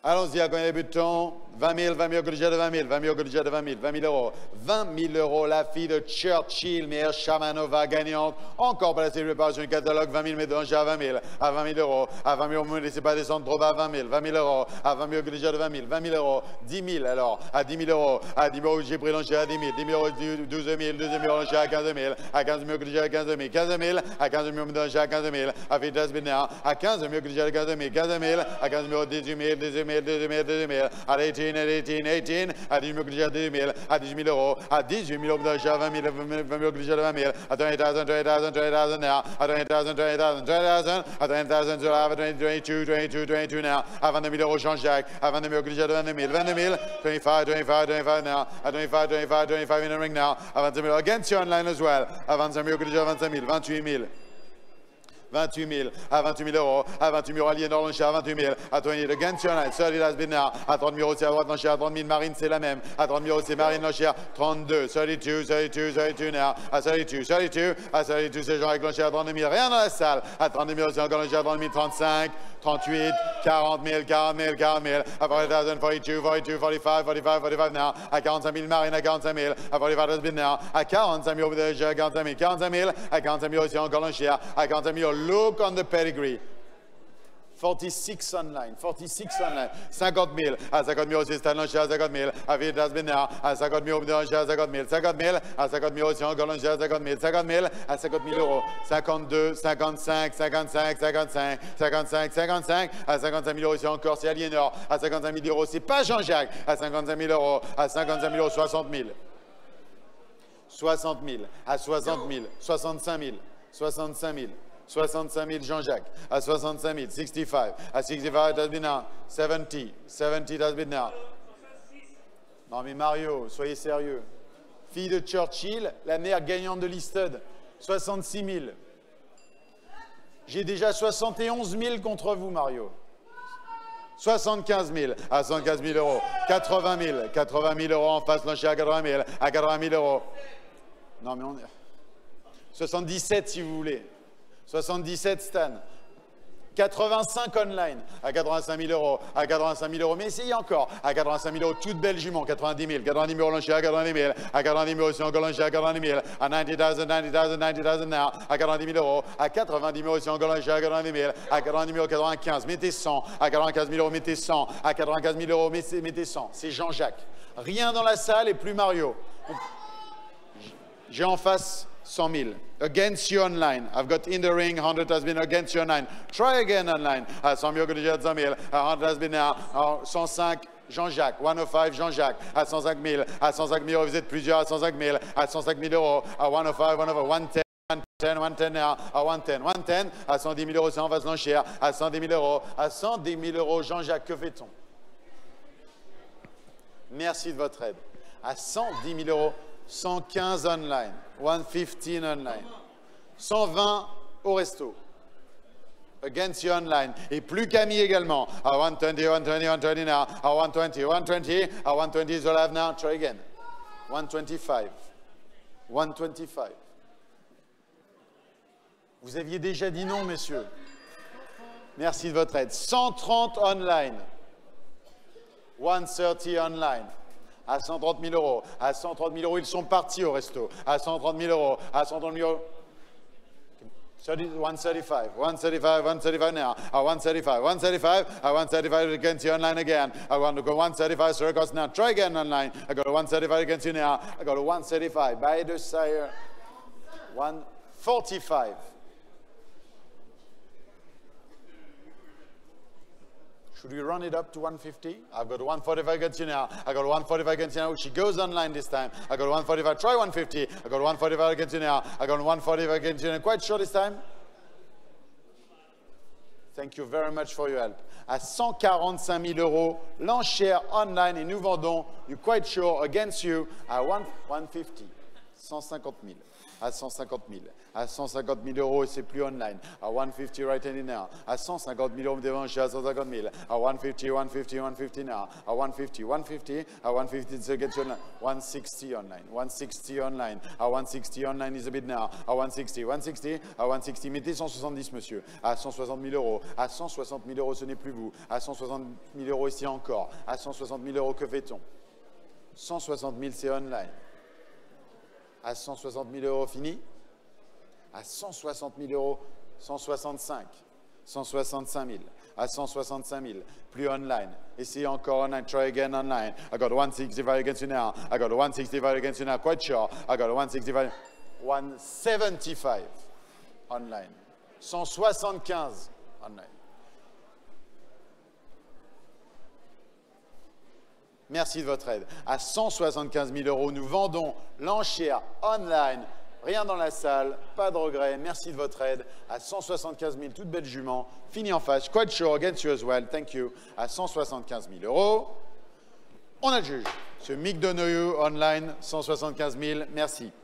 Allons-y, à combien débutons? 20 000, 20 000 au budget de 20 000, 20 000 au budget de 20 000, 20 000 euros. 20 000 euros, la fille de Churchill, Mère Chamanova, gagnante. Encore placée préparation du catalogue, 20 000, mais d'enjeu à 20 000, à 20 000 euros. À 20 000, ne me laissez pas descendre trop bas, 20 000, 20 000 euros. À 20 000 au budget de 20 000, 20 000 euros. 10 000 alors, à 10 000 euros. À 10 000 euros, j'ai pris l'enjeu à 10 000, 10 000 euros, 12 000, 12 000 euros, l'enjeu à 15 000. À 15 000 au budget à 15 000, 15 000. À 15 000 d'enjeu à 15 000. À Vitas Bina, à 15 000 au budget à 15 000, 15 000. À 15 000, 18 000, 18 000, 18 000, 18 000. À 18, 18, 18. À 10 000 au budget à 10 000. À 18 000 euros. À 18 000 euros d'enjeu à 20 000, 20 000 au budget de 20 000. À 20 000, 20 000, 20 000 now. À 20 000, 20 000, 20 000. À 20 000, 22, 22, 22 now. À 22 000 euros Jean-Jacques. À 22 000 au budget de 22 000, 22 000. 25, 25, 25 now. À 25, 25, 25 in the ring now. À 25 000 against you online as well. À 25 000 au budget de 25 000, 28 000. 28 000, à 28 000 euros, à 28 000 euros, Aliénor l'enchère, à 28 000, à 20 000, against you online, Sully has been now, à 30 000 euros, c'est à droite l'enchère, à 30 000, Marine, c'est la même, à 30 000 euros, c'est Marine l'enchère, 32, 32, 32, 32 now, à 32, 32, à 32, c'est Jean avec l'enchère, à 32 000, rien dans la salle, à 32 000 euros, c'est encore l'enchère, à 30 000, 35, 38, 40 000, 40 000, 40 000, à 40 000, 42, 42, 45, 45, 45 now, à 45 000, Marine, à 45 000, à 45 has been now, à 45 000 euros, à 45 000, 45 000, à 45 000 euros, c'est encore l'enchère, à 45 000 euros, look on the pedigree. 46 online, 46 online, 50 000, à 50 000 aussi, c'est l'enchère, à 50 000, à Vitas Bina, à 50 000 euros, à 50 000, 50 000, à 50 000 aussi, encore l'enchère, à 50 000, 50 000, à 50 000 euros, 52, 55, 55, 55, 55, 55, à 55 000 euros aussi, encore, c'est Aliénor, à 55 000 euros, c'est pas Jean-Jacques, à 55 000 euros, à 55 000 euros, 60 000, 60 000, à 60 000, 65 000, 65 000. 65 000 Jean-Jacques, à 65 000, 65, à 65 it has been now, 70, 70 it has been now. Non mais Mario, soyez sérieux. Fille de Churchill, la mère gagnante de Listed, 66 000. J'ai déjà 71 000 contre vous, Mario. 75 000, à 75 000 euros, 80 000, 80 000 euros en face, l'enchère à 80 000, à 80 000 euros. Non mais on est... 77 si vous voulez. 77 Stan, 85 online, à 85 000 euros, à 85 000 euros, mais essayez encore, à 85 000 euros, toute belle jument, 90 000, 90 000 euros l'enchère, à 90 000, à 90 000 euros, c'est encore l'enchère, à 90 000, à 90 000, 90 000, 90 000 now, à 90 000 euros, à 90 000 euros, c'est encore l'enchère, à 90 000, à 90 000 euros, 95, mettez 100, à 95 000 euros, mettez 100, à 95 000 euros, mettez 100, c'est Jean-Jacques. Rien dans la salle et plus Mario. J'ai en face 100 000. Against you online. I've got in the ring, 100 has been against you online. Try again online. À 100 000, à 100 000. À 100 has been now. 105, Jean-Jacques. 105, Jean-Jacques. À 105 000. À 105 000 euros, vous êtes plusieurs. À 105 000. À 105 000 euros. À 105, 110. 110, 110 now, à 110, 110, à 110 000 euros, c'est en face l'enchère, à 110 000 euros, à 110 000 euros, Jean-Jacques, que fait-on? Merci de votre aide. À 110 000 euros, 115 online, 115 online, 120 au resto. Against you online. Et plus Camille également. À 120, 120, 120 now. À 120, 120, à 120 is all I have now. Try again. 125. 125. Vous aviez déjà dit non, messieurs. Merci de votre aide. 130 online. 130 online. À 130 000 euros. À 130 000 euros, ils sont partis au resto. À 130 000 euros. À 130 000 euros. 135, 135, 135 now. À 135, 135, à 135 against you online again. I want to go 135 circles now. Try again online. I got a 135 against you now. I got a 135. By the sire. 145. Should we run it up to 150? I've got 145 against you now. I got 145 against you now. She goes online this time. I got 145. Try 150. I got 145 against you now. I got 145 against you now. Quite short this time. Thank you very much for your help. À 145 000 euros, l'enchère online et nous vendons du Quite Sure against you à 150. 150 000. à 150 000. À 150 000 euros, et c'est plus online. À 150 right in now. À 150 000 euros, dévancé à 150 000. À 150, 150, 150 now. À 150, 150. À 150, it's against online. 160 online. 160 online. À 160 online is a bit now. À 160, 160. À 160, mettez 170, monsieur. À 160 000 euros. À 160 000 euros, ce n'est plus vous. À 160 000 euros, ici encore. À 160 000 euros, que fait-on? 160 000, c'est online. À 160 000 euros, fini. À 160 000 euros, 165. 165 000. À 165 000, plus online. Ici encore online, try again online. I got 165 against you now. I got 165 against you now, quite sure. I got 165, 175 online. 175 online. Merci de votre aide. À 175 000 euros, nous vendons l'enchère online. Rien dans la salle, pas de regret. Merci de votre aide. À 175 000, toute belle jument. Fini en face. Quite sure against you as well. Thank you. À 175 000 euros. On a le juge. Ce Mick Donoghue online, 175 000. Merci.